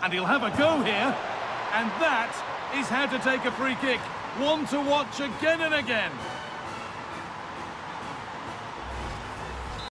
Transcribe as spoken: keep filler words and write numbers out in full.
And he'll have a go here. And that is how to take a free kick. One to watch again and again.